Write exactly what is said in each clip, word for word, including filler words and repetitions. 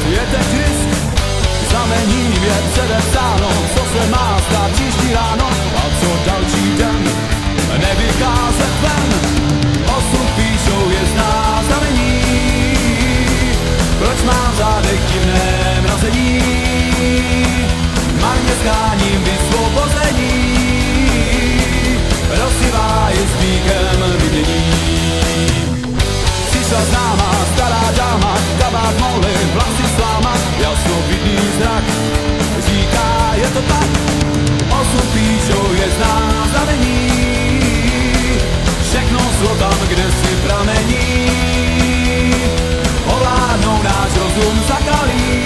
je teď risk. Znamením je předepsáno, co se má stát příští ráno a co další den nevycházet ven. Osud píšou je zná znamení, proč mám v zádech divné mrazení. Marně sháním vysvobození, rozsivá je smíchem vidění. Přišla známá stará dáma, kabát mohli vlasy slámat, jasnovidný zrak říká, je to tak. Osud píšou je zná znamení, všechno zlo tam, kde si pramení. Ovládnou náš rozum zakalí,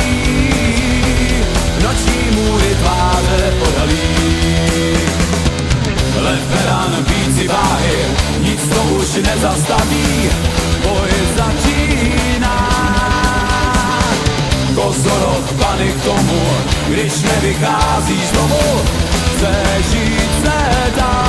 noční můry tváře odhalí. Leferan víci váhy, nic to už nezastaví, boj začíná. Kozorot pany k tomu, když nevycházíš domů, přežít se dá.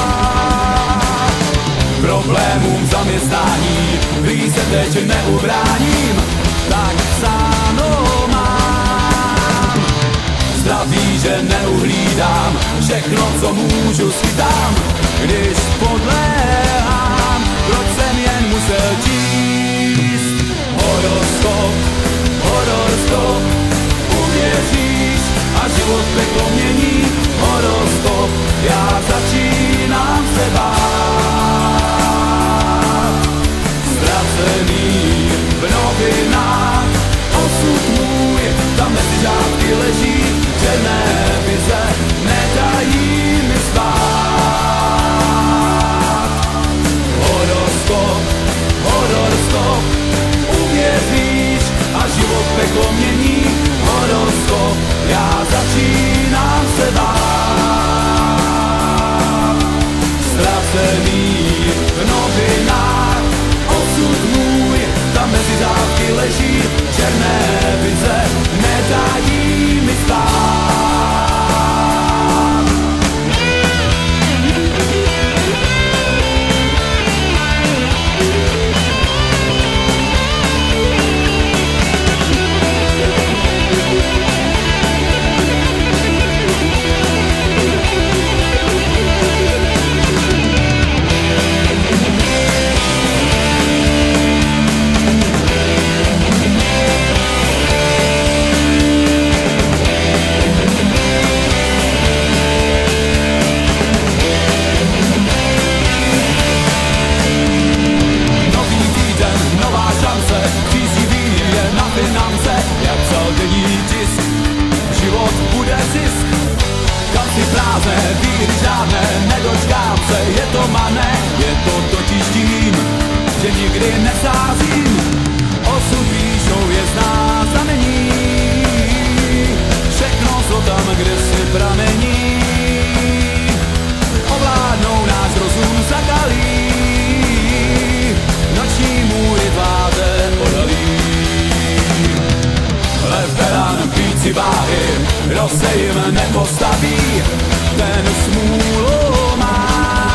Problémům zaměstnání, prý se teď neubráním, tak psáno mám. Zdraví, že neuhlídám, všechno, co můžu, schytám, když podléhám, proč jsem jen musel číst. Horoskop, horoskop, uvěříš a život peklo mění. Horoskop, já začínám se bát. Ztracený v novinách, osud můj, tam mezi řádky leží, černé vize nedají mi spát. Horoskop, horoskop, uvěříš a život peklo mění. Horoskop, já začínám se bát. Ztracený v novinách, osud můj, tam mezi řádky leží, černé vize nedají mi spát. Je to mané, je to totiž tím, že nikdy nesázím. Osud píšou je zná znamení, všechno co tam, kde si pramení. Ovládnou náš rozum zakalí, noční můry tváře odhalí. Leferan píci váhy, kdo se jim nepostaví, ten smůlu má.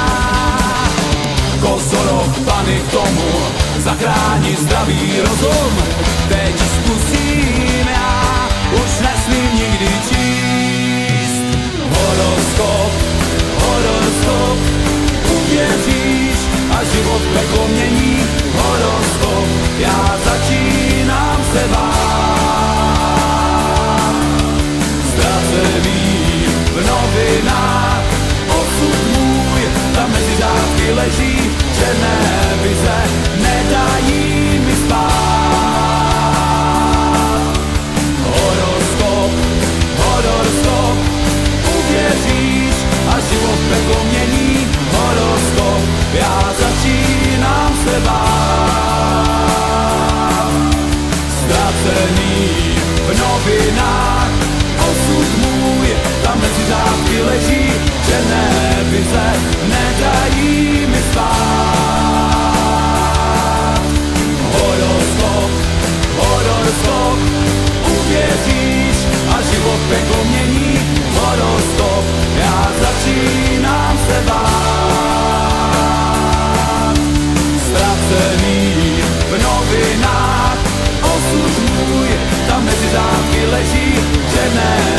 Kozorok pany k tomu, zachrání zdravý rozum. Teď zkusím já, už nesmím nikdy číst. Horoskop, horoskop, uvěříš a život peklo mění. Horoskop, já začínám se bát. Ztracený v novinách, osud můj, tam mezi řádky leží, černé vize nedají mi spát. Horoskop, horoskop, uvěříš a život peklo mění. Horoskop, já začínám se bát. Ztracený v novinách, osud můj, tam mezi řádky leží, černé vize nedají mi spát. Horoskop, horoskop, uvěříš a život peklo mění. Horoskop, já začínám se bát. Ztracený v novinách, osud můj, tam mezi zátky leží černé